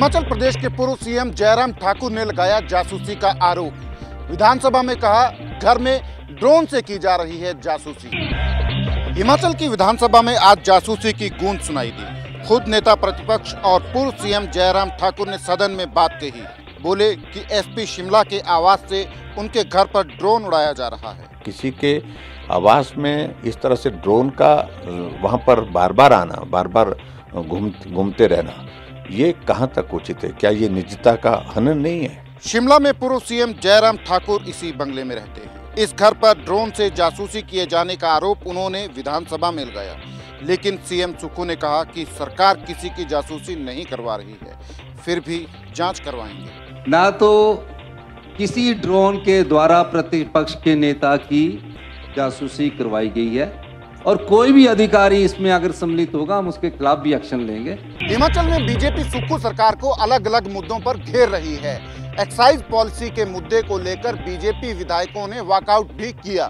हिमाचल प्रदेश के पूर्व सीएम जयराम ठाकुर ने लगाया जासूसी का आरोप। विधानसभा में कहा, घर में ड्रोन से की जा रही है जासूसी। हिमाचल की विधानसभा में आज जासूसी की गूंज सुनाई दी। खुद नेता प्रतिपक्ष और पूर्व सीएम जयराम ठाकुर ने सदन में बात कही। बोले कि एसपी शिमला के आवास से उनके घर पर ड्रोन उड़ाया जा रहा है। किसी के आवास में इस तरह से ड्रोन का वहां पर बार बार आना, बार बार घूमते रहना, ये कहां तक उचित है? क्या ये निजता का हनन नहीं है? शिमला में पूर्व सीएम जयराम ठाकुर इसी बंगले में रहते हैं। इस घर पर ड्रोन से जासूसी किए जाने का आरोप उन्होंने विधानसभा में लगाया, लेकिन सीएम सुक्खू ने कहा कि सरकार किसी की जासूसी नहीं करवा रही है, फिर भी जांच करवाएंगे। ना तो किसी ड्रोन के द्वारा प्रतिपक्ष के नेता की जासूसी करवाई गई है और कोई भी अधिकारी इसमें अगर सम्मिलित होगा हम उसके खिलाफ भी एक्शन लेंगे। हिमाचल में बीजेपी सुक्खू सरकार को अलग अलग मुद्दों पर घेर रही है। एक्साइज पॉलिसी के मुद्दे को लेकर बीजेपी विधायकों ने वॉकआउट भी किया।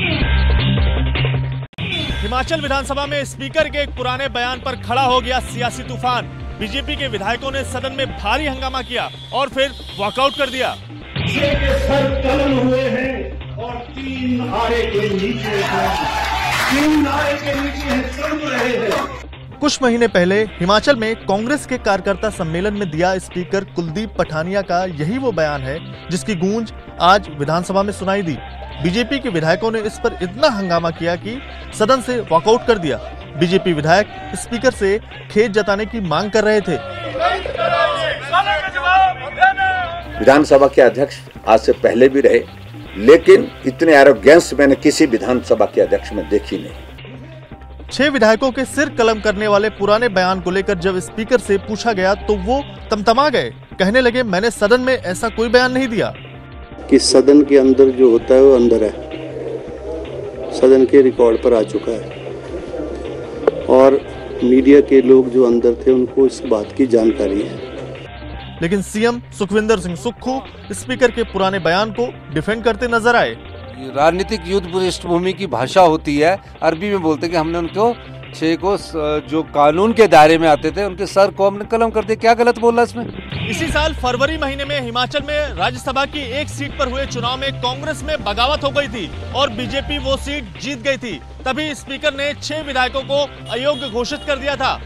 हिमाचल विधानसभा में स्पीकर के एक पुराने बयान पर खड़ा हो गया सियासी तूफान। बीजेपी के विधायकों ने सदन में भारी हंगामा किया और फिर वॉकआउट कर दिया। सर कलम हुए हैं और तीन नारे के नीचे चल रहे हैं। कुछ महीने पहले हिमाचल में कांग्रेस के कार्यकर्ता सम्मेलन में दिया स्पीकर कुलदीप पठानिया का यही वो बयान है जिसकी गूंज आज विधानसभा में सुनाई दी। बीजेपी के विधायकों ने इस पर इतना हंगामा किया कि सदन से वॉकआउट कर दिया। बीजेपी विधायक स्पीकर से खेद जताने की मांग कर रहे थे। विधानसभा के अध्यक्ष आज से पहले भी रहे, लेकिन इतने एरोगेंस मैंने किसी विधानसभा के अध्यक्ष में देखी नहीं। 6 विधायकों के सिर कलम करने वाले पुराने बयान को लेकर जब स्पीकर से पूछा गया तो वो तमतमा गए। कहने लगे, मैंने सदन में ऐसा कोई बयान नहीं दिया। कि सदन के अंदर जो होता है वो अंदर है, सदन के रिकॉर्ड पर आ चुका है और मीडिया के लोग जो अंदर थे उनको इस बात की जानकारी है। लेकिन सीएम सुखविंदर सिंह सुक्खू स्पीकर के पुराने बयान को डिफेंड करते नजर आए। राजनीतिक युद्ध पृष्ठभूमि की भाषा होती है, अरबी में बोलते हैं कि हमने उनको 6 को जो कानून के दायरे में आते थे उनके सर को हमने कलम कर दिया। क्या गलत बोला इसमें? इसी साल फरवरी महीने में हिमाचल में राज्यसभा की एक सीट पर हुए चुनाव में कांग्रेस में बगावत हो गई थी और बीजेपी वो सीट जीत गई थी। तभी स्पीकर ने 6 विधायकों को अयोग्य घोषित कर दिया था।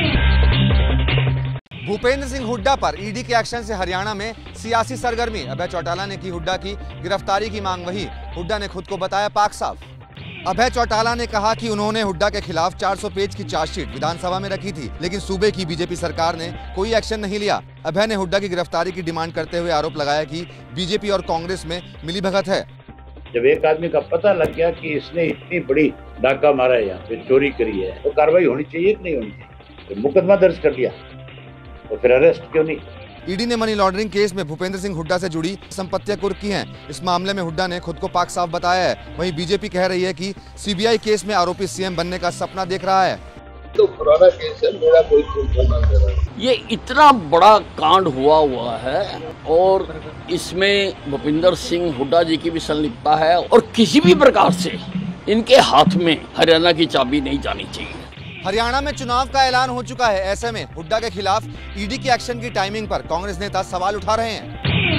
भूपेंद्र सिंह हुड्डा पर ईडी के एक्शन से हरियाणा में सियासी सरगर्मी। अभय चौटाला ने की हुड्डा की गिरफ्तारी की मांग, वही हुड्डा ने खुद को बताया पाक साफ। अभय चौटाला ने कहा कि उन्होंने हुड्डा के खिलाफ 400 पेज की चार्जशीट विधानसभा में रखी थी, लेकिन सूबे की बीजेपी सरकार ने कोई एक्शन नहीं लिया। अभय ने हुड्डा की गिरफ्तारी की डिमांड करते हुए आरोप लगाया कि बीजेपी और कांग्रेस में मिलीभगत है। जब एक आदमी का पता लग गया कि इसने इतनी बड़ी डाका मारा है, यहाँ पे चोरी करी है, तो कार्रवाई होनी चाहिए कि नहीं होनी चाहिए? तो मुकदमा दर्ज कर दिया तो फिर अरेस्ट क्यों नहीं? ईडी ने मनी लॉन्ड्रिंग केस में भूपेंद्र सिंह हुड्डा से जुड़ी संपत्तियां कुर्क की हैं। इस मामले में हुड्डा ने खुद को पाक साफ बताया है। वहीं बीजेपी कह रही है कि सीबीआई केस में आरोपी सीएम बनने का सपना देख रहा है। तो पुराना केस है, मेरा कोई ये इतना बड़ा कांड हुआ है और इसमें भूपेंद्र सिंह हुड्डा जी की भी संलिप्तता है और किसी भी प्रकार से इनके हाथ में हरियाणा की चाबी नहीं जानी चाहिए। हरियाणा में चुनाव का ऐलान हो चुका है, ऐसे में हुड्डा के खिलाफ ईडी की एक्शन की टाइमिंग पर कांग्रेस नेता सवाल उठा रहे हैं।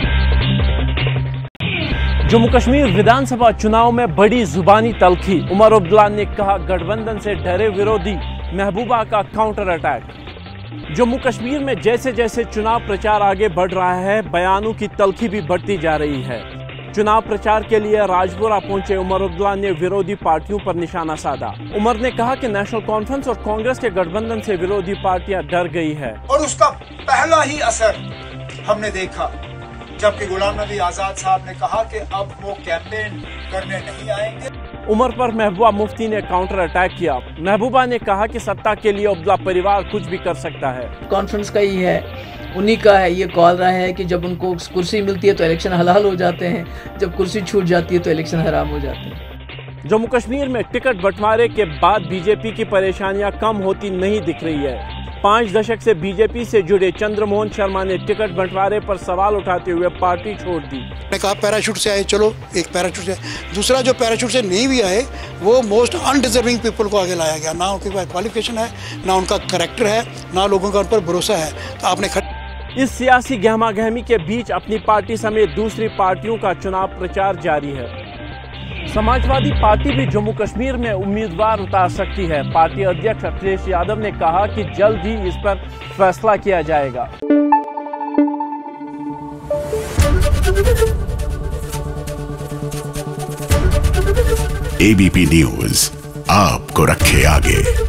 जम्मू कश्मीर विधानसभा चुनाव में बड़ी जुबानी तल्खी। उमर अब्दुल्ला ने कहा, गठबंधन से डरे विरोधी, महबूबा का काउंटर अटैक। जम्मू कश्मीर में जैसे जैसे चुनाव प्रचार आगे बढ़ रहा है, बयानों की तल्खी भी बढ़ती जा रही है। चुनाव प्रचार के लिए राजपुरा पहुंचे उमर अब्दुल्ला ने विरोधी पार्टियों पर निशाना साधा। उमर ने कहा कि नेशनल कॉन्फ्रेंस और कांग्रेस के गठबंधन से विरोधी पार्टियां डर गई है और उसका पहला ही असर हमने देखा जबकि गुलाम नबी आजाद साहब ने कहा कि अब वो कैंपेन करने नहीं आएंगे। उमर पर महबूबा मुफ्ती ने काउंटर अटैक किया। महबूबा ने कहा कि सत्ता के लिए अब्दुल्ला परिवार कुछ भी कर सकता है। कॉन्फ्रेंस का ही है, उन्हीं का है, ये कॉल रहा है कि जब उनको कुर्सी मिलती है तो इलेक्शन हलाल हो जाते हैं, जब कुर्सी छूट जाती है तो इलेक्शन हराम हो जाते हैं। जम्मू कश्मीर में टिकट बंटवारे के बाद बीजेपी की परेशानियां कम होती नहीं दिख रही है। 5 दशक से बीजेपी से जुड़े चंद्रमोहन शर्मा ने टिकट बंटवारे पर सवाल उठाते हुए पार्टी छोड़ दी। मैंने कहा पैराशूट से आए, चलो एक पैराशूट से, दूसरा जो पैराशूट से नहीं भी आए वो मोस्ट अनडिजर्विंग पीपल को आगे लाया गया। ना उनके पास क्वालिफिकेशन है, ना उनका करैक्टर है, ना लोगों का उन पर भरोसा है, तो आपने इस सियासी गहमागहमी के बीच अपनी पार्टी समेत दूसरी पार्टियों का चुनाव प्रचार जारी है। समाजवादी पार्टी भी जम्मू कश्मीर में उम्मीदवार उतार सकती है। पार्टी अध्यक्ष अखिलेश यादव ने कहा कि जल्द ही इस पर फैसला किया जाएगा। एबीपी न्यूज आपको रखे आगे।